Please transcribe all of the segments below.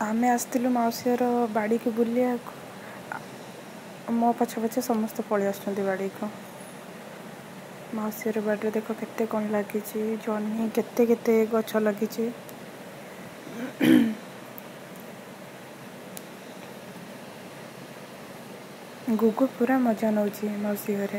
आमे आसलु मौसीर बाड़ी को बुलिया मो पछे पछे समस्त पलि आसुछंती बाड़ी को। मौसीर बाड़ी देख केते कौन लगी जह्नी केते केते गछ लगी। गुगु पूरा मजा नौची मौसी घरे।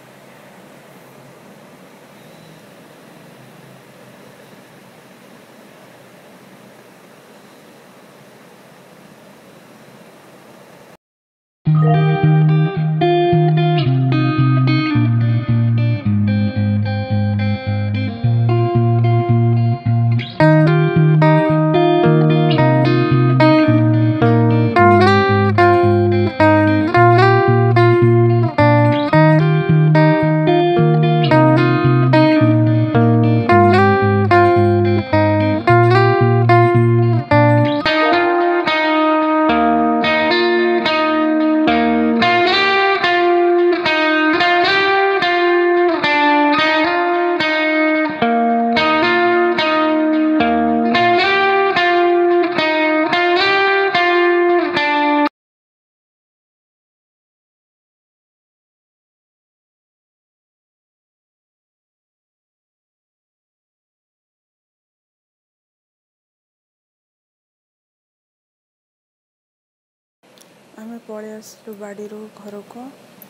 आमे पलि आसलु बाड़ी घर को।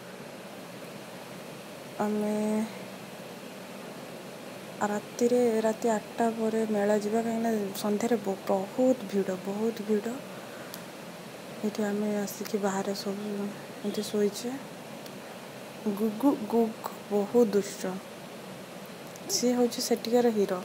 आमे राति 8टा पर मेला जावा कहीं सन्धार बहुत भीड़ ये आमे आसिक बाहर सब ये शोचे। गुगु बहुत दुष्ट सी हूँ सेटिकार हीरो।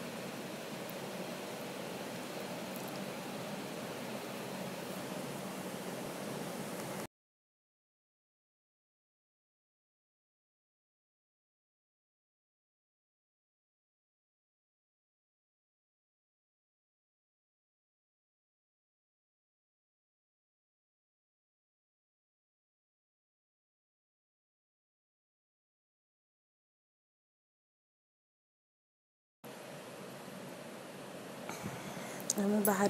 आमे बाहर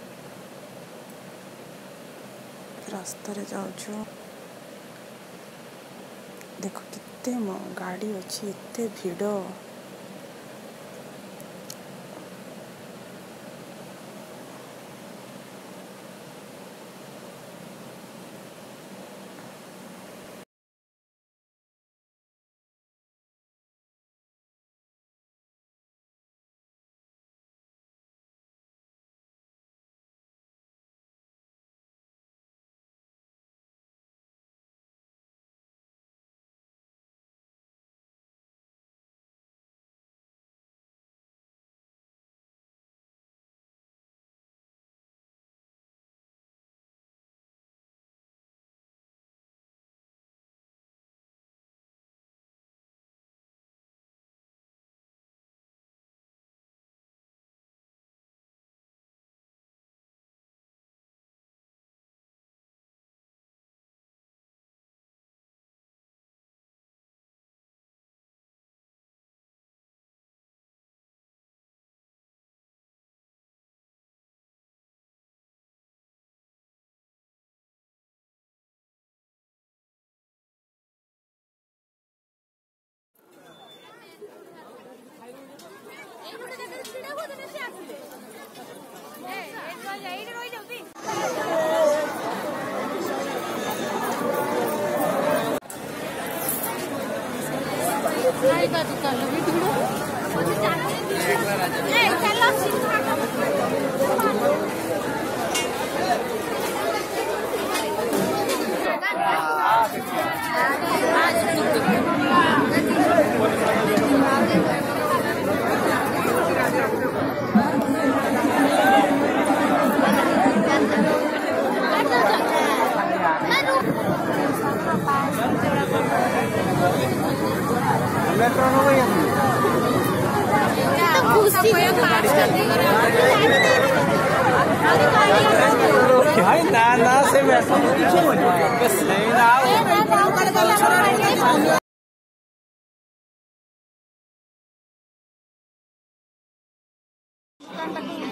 रास्ता जाऊँ देख कितने गाड़ी अच्छी एते भीड़।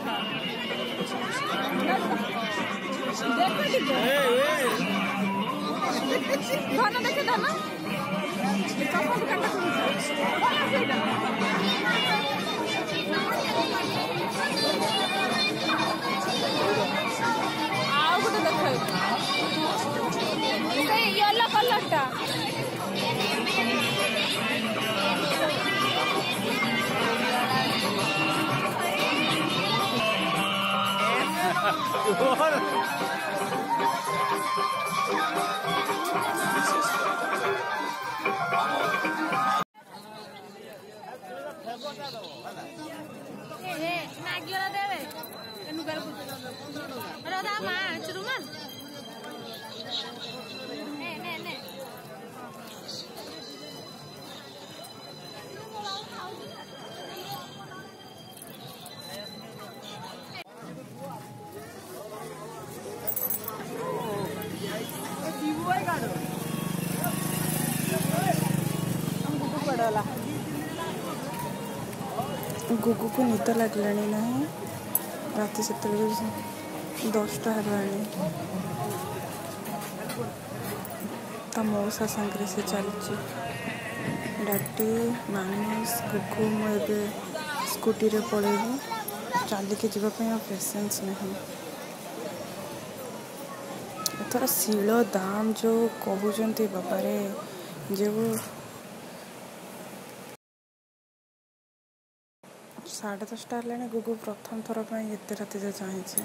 येलो कलरटा नागिला देवे नुगर रदा मा चुरुमन ने ने ने गुगु को निद लगलानी ना रात से 10टा है ता मौसा सांगे से चलची डाटी मानस गुगु मुझे स्कूटी रे पड़ेबू चलिके जावाई आ पेसेंस नहीं एथर शिल दाम जो कहते बाबारे जो 10:30 है गुगु प्रथम थर एत राति जो चाहिए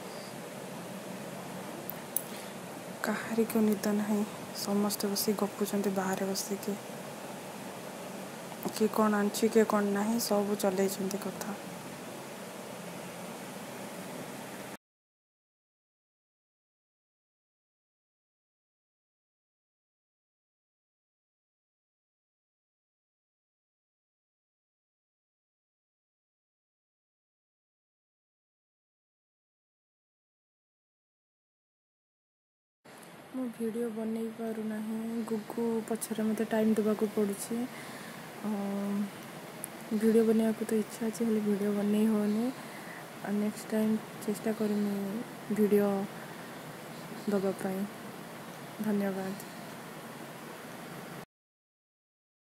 कहारी को निद ना समस्ते बस गपुंट बाहर बसिकी किए कौन आनी किए कौन ना सब चल कथा मु वीडियो बन पारना गुगु पछरे मत टाइम देवाक पड़ू वीडियो बनवा को तो इच्छा अच्छे हेल्ले वीडियो बन होनी नेक्स्ट टाइम चेष्टा करी वीडियो दबापाई धन्यवाद।